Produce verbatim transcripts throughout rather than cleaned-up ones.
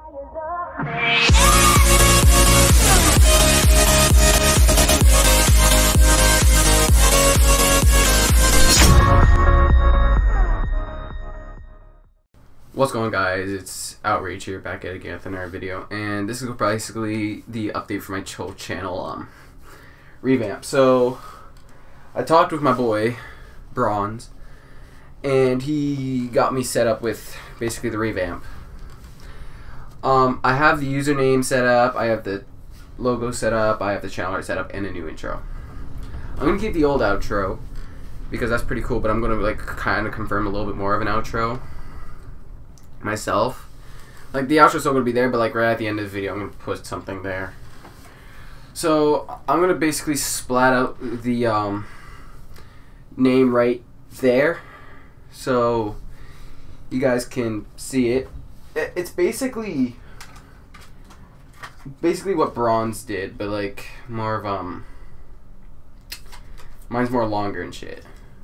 What's going on, guys? It's Outrage here, back at it again with another video, and this is basically the update for my whole channel um, revamp. So I talked with my boy Bronze, and he got me set up with basically the revamp. Um, I have the username set up, I have the logo set up, I have the channel art set up, and a new intro. I'm gonna keep the old outro because that's pretty cool, but I'm gonna like kind of confirm a little bit more of an outro myself. Like, the outro's still gonna be there, but like right at the end of the video I'm gonna put something there. So I'm gonna basically splat out the um, name right there so you guys can see it. It's basically basically what Bronze did, but like more of um mine's more longer and shit.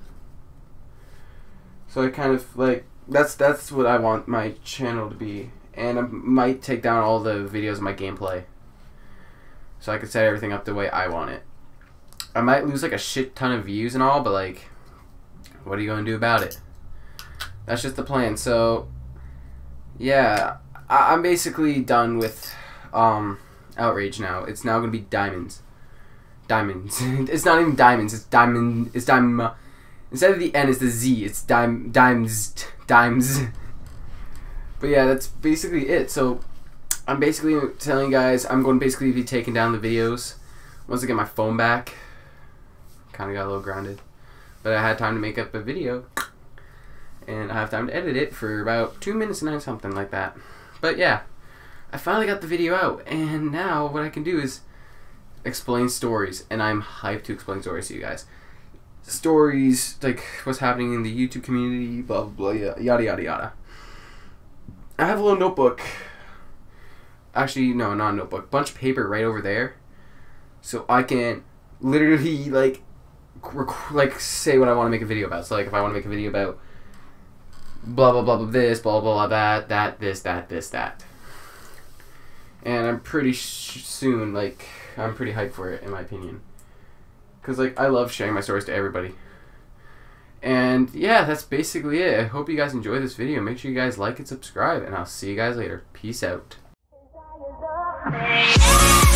So I kind of like That's that's what I want my channel to be, and I might take down all the videos of my gameplay, so I can set everything up the way I want it. I might lose like a shit ton of views and all, but like, what are you gonna do about it? That's just the plan. So, yeah, I I'm basically done with um, Outrage now. It's now gonna be Diamonds. Diamonds. It's not even Diamonds. It's Diamond. It's Diamond. Instead of the N is the Z. It's dime, dimes, dimes. But yeah, that's basically it. So I'm basically telling you guys I'm going to basically be taking down the videos once I get my phone back. Kind of got a little grounded, but I had time to make up a video, and I have time to edit it for about two minutes and something like that. But yeah, I finally got the video out, and now what I can do is explain stories, and I'm hyped to explain stories to you guys. Stories, like what's happening in the YouTube community, blah blah blah, yada yada yada. I have a little notebook. Actually, no, not a notebook. Bunch of paper right over there, so I can literally like, rec like say what I want to make a video about. So like, if I want to make a video about blah blah blah blah this, blah blah blah that, that this, that this, that, and I'm pretty sh soon. Like, I'm pretty hyped for it, in my opinion. Because, like, I love sharing my stories to everybody. And, yeah, that's basically it. I hope you guys enjoy this video. Make sure you guys like and subscribe. And I'll see you guys later. Peace out.